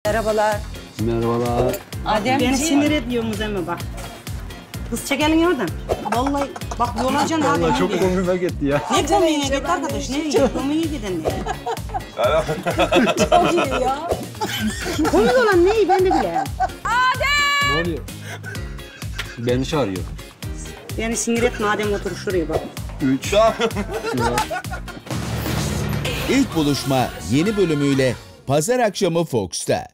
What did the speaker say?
Merhabalar. Merhabalar. Beni sinir ediyorsunuz ama bak. Kız çekelim oradan. Vallahi bak yolacaksın hadi. Vallahi çok komime gitti ya. Ne komiğine gitti arkadaş? Ne iyi? Komiğe giden ne? Çok iyi ya. Komik olan ne iyi ben de bileyim. Ne oluyor? Beni çağırıyor. Beni sinir etme Adem otur şuraya bak. 3. İlk buluşma yeni bölümüyle Pazar akşamı Fox'ta.